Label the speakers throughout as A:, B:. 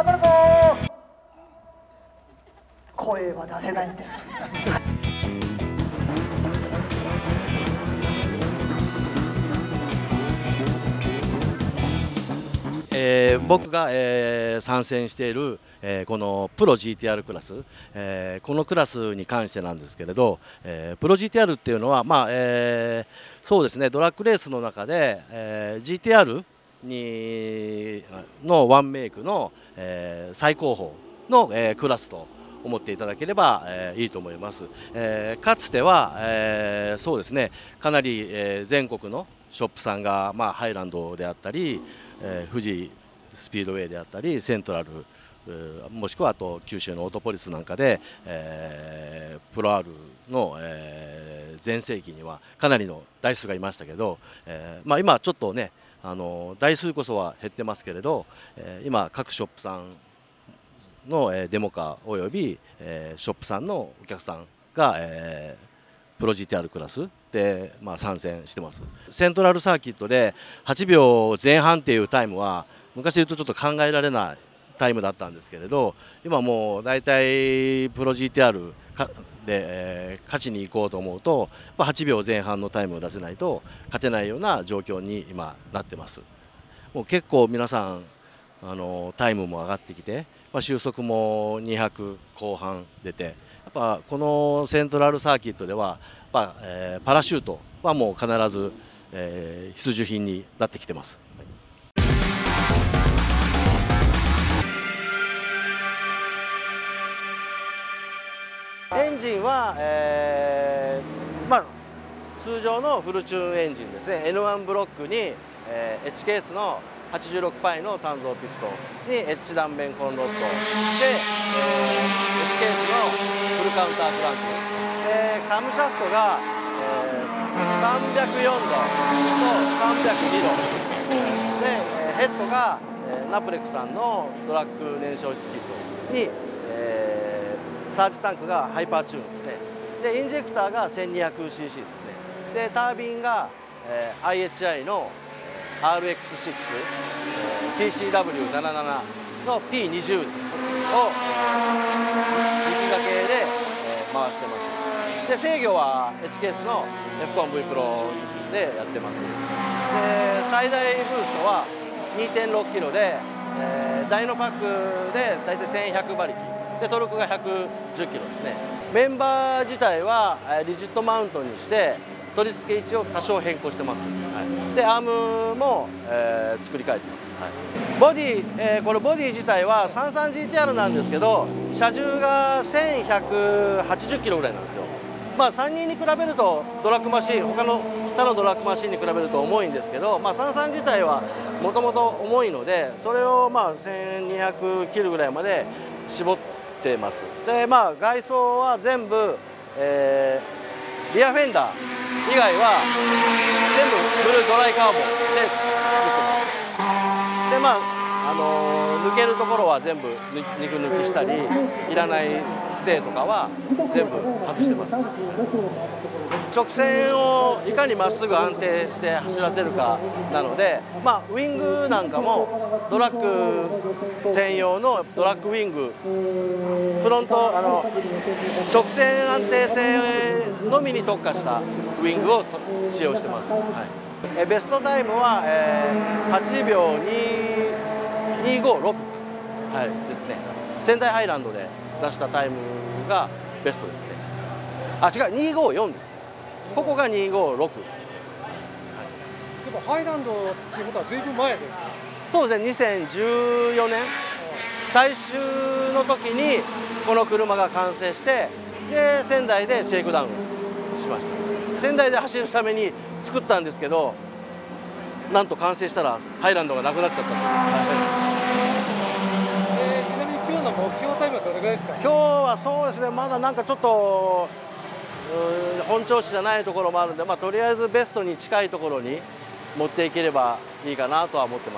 A: 頑張るぞー。声は出せないんです。
B: 僕が、参戦している、このプロ GTR クラス、このクラスに関してなんですけれど、プロ GTR っていうのは、そうですね、ドラッグレースの中で、GTRのワンメイクの、最高峰の、クラスと思っていただければ、いいと思います。かつては、そうですね、かなり、全国のショップさんが、ハイランドであったり、富士スピードウェイであったりセントラル、もしくはあと九州のオートポリスなんかで、プロ R の、全盛期にはかなりの台数がいましたけど、今ちょっとね台数こそは減ってますけれど、今各ショップさんのデモカーおよびショップさんのお客さんがプロ GTR クラスで参戦してます。セントラルサーキットで8秒前半っていうタイムは昔で言うとちょっと考えられないタイムだったんですけれど、今もう大体プロ GTR で勝ちに行こうと思うと8秒前半のタイムを出せないと勝てないような状況に今なってます。もう結構皆さんタイムも上がってきて、収束も200後半出て、やっぱこのセントラルサーキットではパラシュートはもう必ず、必需品になってきてます。エンジンは、通常のフルチューンエンジンですね。 N1 ブロックに、H ケースの86パイの単造ピストンに H 断面コンロッドで、H ケースのフルカウンタークランクで、カムシャフトが、304度と302度で、ヘッドが、ナプレックさんのドラッグ燃焼室キットに、サージタンクがハイパーチューンですね。でインジェクターが 1200cc ですね。でタービンが、IHI の RX6、TCW77 の P20 を力掛けで、回してます。で制御は H ケースの F コン V プロでやってます。で最大ブーストは 2.6 キロで、ダイノパックで大体1100馬力でトルクが110キロですね。メンバー自体はリジットマウントにして取り付け位置を多少変更してます。でアームも、作り変えてます。ボディ、これボディ自体は 33GTR なんですけど、車重が1180キロぐらいなんですよ。3人に比べるとドラッグマシン、他の他のドラッグマシンに比べると重いんですけど、33自体はもともと重いので、それを1200キロぐらいまで絞ってます。で外装は全部、リアフェンダー以外は全部ブルードライカーボンで作ってます。で抜けるところは全部肉抜きしたり、いらないステーとかは全部外してます。直線をいかにまっすぐ安定して走らせるかなので、ウイングなんかもドラッグ専用のドラッグウイング、フロント直線安定性のみに特化したウイングを使用してます。ベストタイムは、8秒256、ですね。仙台ハイランドで出したタイムがベストですね。違う、254ですね。ここが256です。で
C: もハイランドっていうことはずいぶん前ですか？
B: そうですね、2014年最終の時にこの車が完成して、で仙台でシェイクダウンしました。仙台で走るために作ったんですけど、なんと完成したらハイランドがなくなっちゃったという。
C: ちなみに今日の目標タイムはどれぐらいですか？
B: 今日はそうですね、まだなんかちょっと本調子じゃないところもあるんで、とりあえずベストに近いところに持っていければいいかなとは思ってます。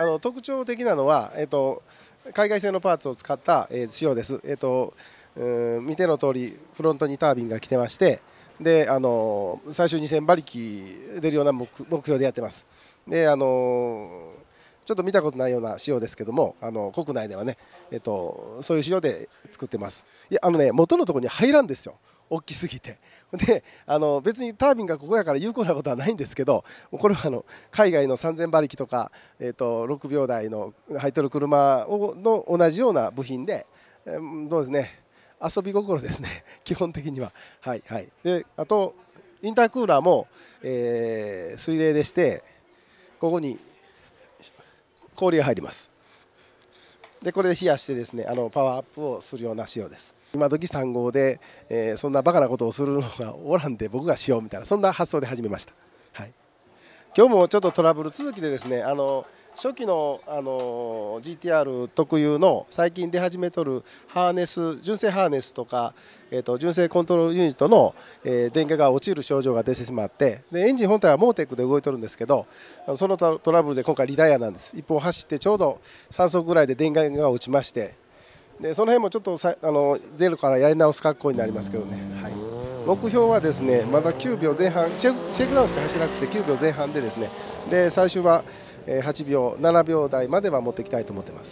D: 特徴的なのは、海外製のパーツを使った、仕様です。見ての通りフロントにタービンが来てまして、で最終2000馬力出るような目標でやってます。でちょっと見たことないような仕様ですけども、国内ではね、そういう仕様で作ってます。いや元のところに入らんですよ、大きすぎて。で別にタービンがここやから有効なことはないんですけど、これは海外の3000馬力とか、6秒台の入ってる車の同じような部品で、どうですね、遊び心ですね基本的には。はいはい。であとインタークーラーも、水冷でして、ここに氷が入ります。でこれで冷やしてですね、パワーアップをするような仕様です。今時3号で、そんなバカなことをするのがおらんで僕がしようみたいな、そんな発想で始めました。はい、今日もちょっとトラブル続きでですね、初期の、GTR 特有の最近出始めとるハーネス、純正ハーネスとか、純正コントロールユニットの、電源が落ちる症状が出てしまって、でエンジン本体はモーテックで動いてるんですけど、そのトラブルで今回リタイアなんです。1本走ってちょうど3速ぐらいで電源が落ちまして、でその辺もちょっとゼロからやり直す格好になりますけどね。はい、目標はですね、まだ9秒前半、シェイクダウンしか走らなくて9秒前半でですね、で最終は8秒7秒台までは持っていきたいと思ってます。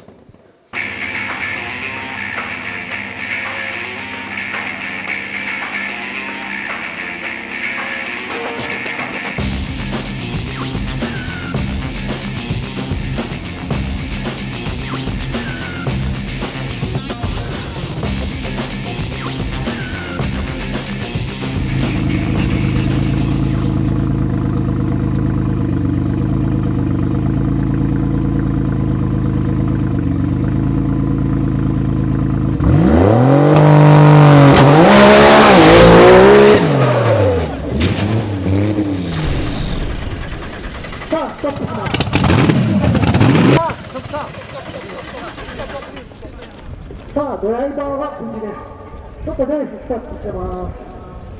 A: さあドライバーは無事です。ちょっとレーススタートしてます。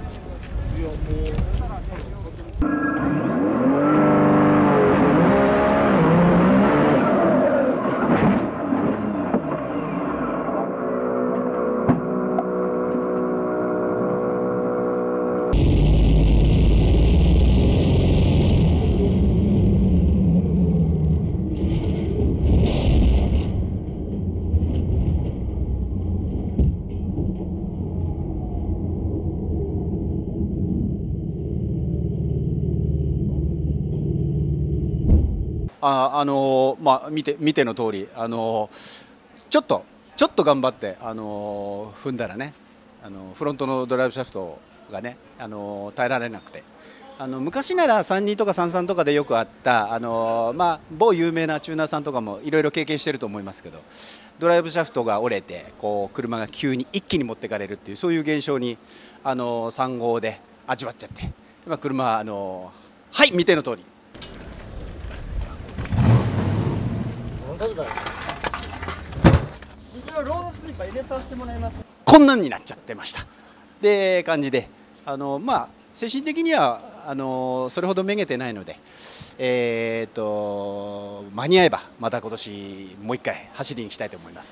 E: 見ての通り、ちょっと頑張って、踏んだらね、フロントのドライブシャフトがね、耐えられなくて、昔なら32とか33とかでよくあった、某有名なチューナーさんとかもいろいろ経験してると思いますけど、ドライブシャフトが折れてこう車が急に一気に持ってかれるっていう、そういう現象に3号で味わっちゃって、今車ははい見ての通り。こんなんになっちゃってましたで感じで、精神的にはそれほどめげてないので、間に合えばまた今年もう一回走りに行きたいと思います。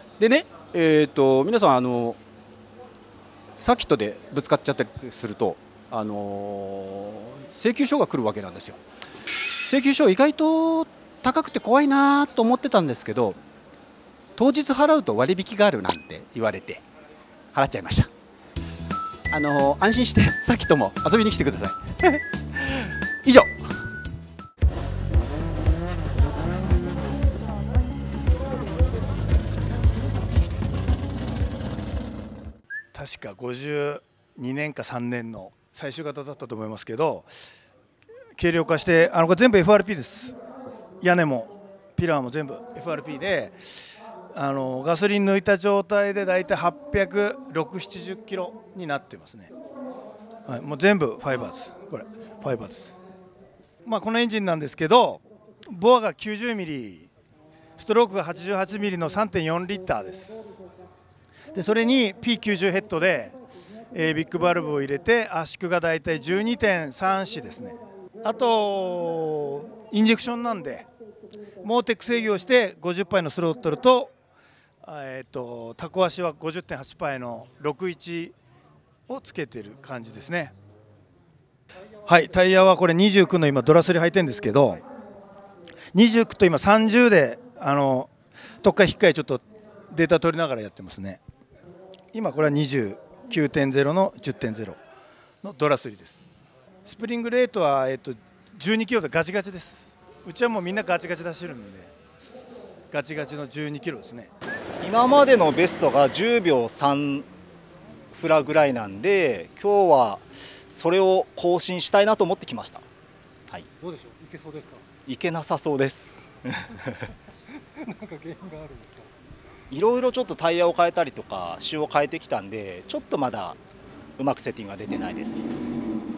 E: でね、皆さんサーキットでぶつかっちゃったりすると請求書が来るわけなんですよ。請求書意外と高くて怖いなと思ってたんですけど、当日払うと割引があるなんて言われて払っちゃいました。安心してサーキットも遊びに来てください以上。
F: 確か52年か3年の最終型だったと思いますけど、軽量化してこれ全部 FRP です。屋根もピラーも全部 FRP で、ガソリン抜いた状態でだいたい860-70キロになってますね。はい、もう全部ファイバーズ、これファイバーズ。このエンジンなんですけど、ボアが90ミリ、ストロークが88ミリの 3.4 リッターです。でそれに P90 ヘッドで、ビッグバルブを入れて圧縮がだいたい 12.3 子ですね。あとインジェクションなんでモーテック制御をして50パイのスロットルと、タコ足は 50.8 パイの61をつけてる感じですね。はい、タイヤはこれ29の今ドラスリ履いてるんですけど、29と今30で特化引っかえちょっとデータ取りながらやってますね。今これは 29.0 の 10.0 のドラスリです。スプリングレートは12キロでガチガチです。うちはもうみんなガチガチ出してるんでガチガチの12キロですね。
G: 今までのベストが10秒3フラぐらいなんで、今日はそれを更新したいなと思ってきました。はい、
C: どうでしょう、いけそうですか？
G: いけなさそうです。
C: なんか原因があるんですか？
G: いろいろちょっとタイヤを変えたりとか仕様を変えてきたんで、ちょっとまだうまくセッティングが出てないです。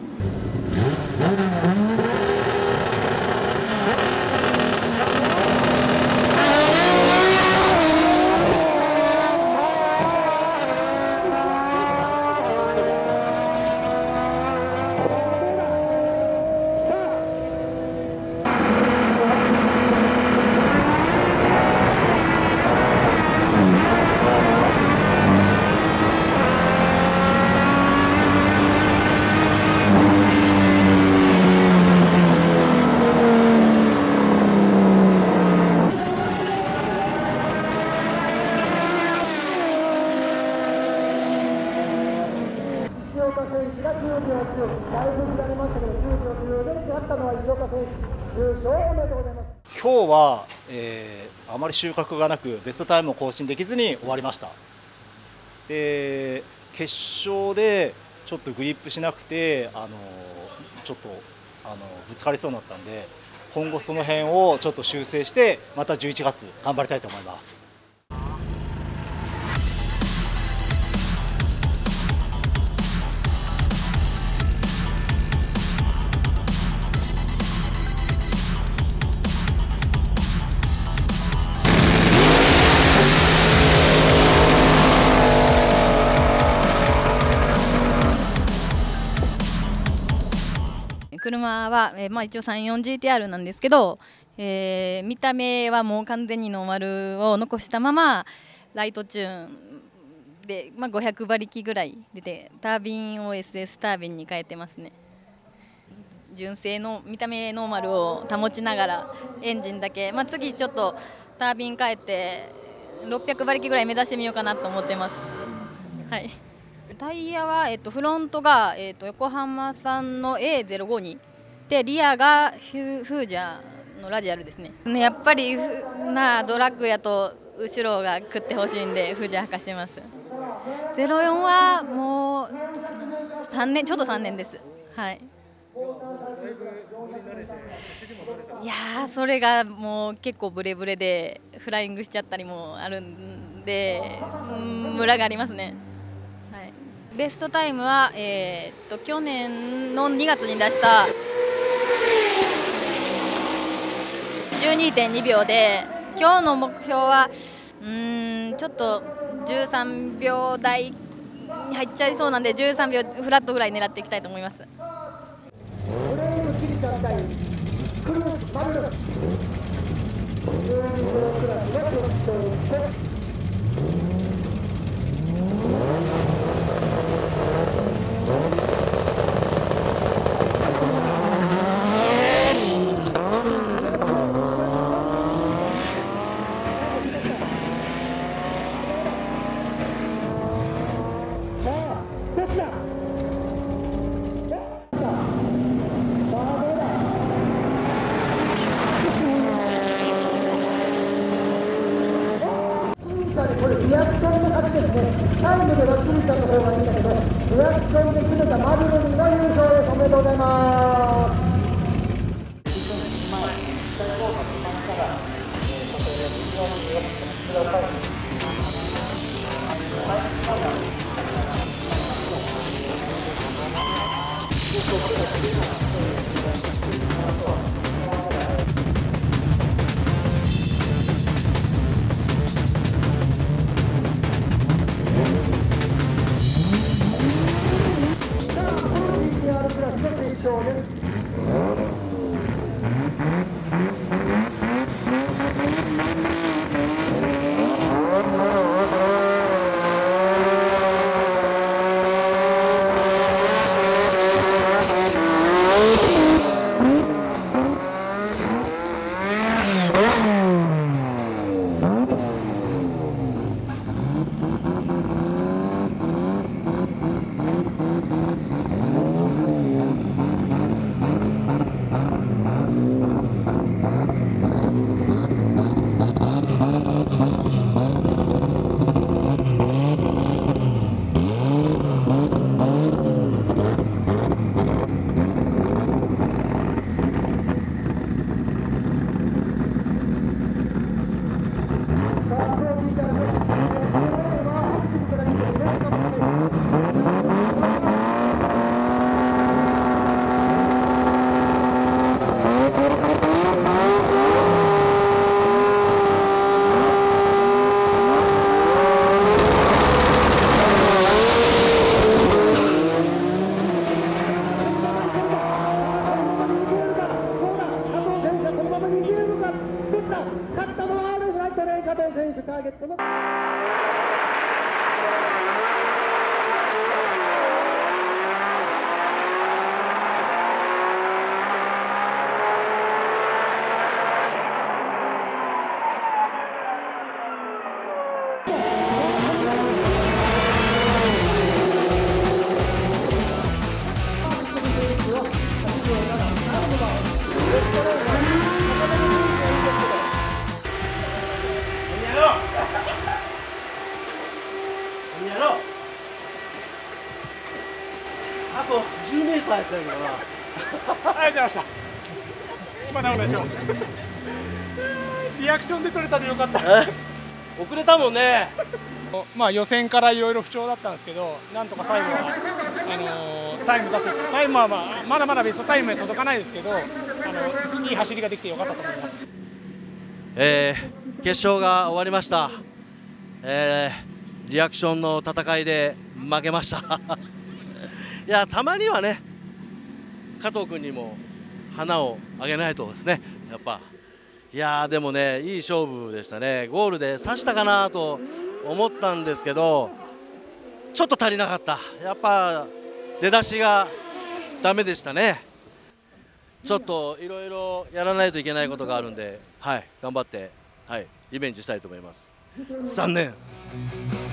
A: 選手が10秒9、だいぶ乱れましたけど、10秒9で勝ったのは石岡選手、優勝おめでとうございます。
G: 今日は、あまり収穫がなく、ベストタイムを更新できずに終わりました。で、決勝でちょっとグリップしなくて、ちょっとぶつかりそうになったんで、今後その辺をちょっと修正して、また11月頑張りたいと思います。
H: 車は、一応 34GTR なんですけど、見た目はもう完全にノーマルを残したままライトチューンで、500馬力ぐらい出て、タービンを SS タービンに変えてますね。純正の見た目ノーマルを保ちながらエンジンだけ、次ちょっとタービン変えて600馬力ぐらい目指してみようかなと思ってます。はい、タイヤは、フロントが、横浜産の A052 で、リアがフージャーのラジアルですね。やっぱりドラッグやと後ろが食ってほしいんでフージャー履かしてます。04はもう3年、ちょうど3年です。はい、いやー、それがもう結構ブレブレでフライングしちゃったりもあるんで、ムラがありますね。ベストタイムは、去年の2月に出した12.2 秒で、今日の目標はちょっと13秒台に入っちゃいそうなんで、13秒フラットぐらい狙っていきたいと思います。
A: これリアクションの勝ちですね。タイムではキリちゃんの方がいいんだけど、リアクションで決めたマルロンが優勝です。おめでとうございます。決勝です。 の選手ターゲットの
B: あと10メーターやったんやけどな。
C: ありがとうございました。またお願いします。リアクションで取れたでよかった。
B: 遅れたもんね。
C: まあ予選からいろいろ不調だったんですけど、なんとか最後はタイム出せ、タイムはまだまだベストタイムに届かないですけど、いい走りができてよかったと思います。
B: 決勝が終わりました。リアクションの戦いで負けました。いや、たまにはね、加藤君にも花をあげないとですね、やっぱ。いやー、でもね、いい勝負でしたね。ゴールで刺したかなと思ったんですけど、ちょっと足りなかった。やっぱ出だしがダメでしたね。ちょっといろいろやらないといけないことがあるんで、はい、頑張って、はい、リベンジしたいと思います。残念。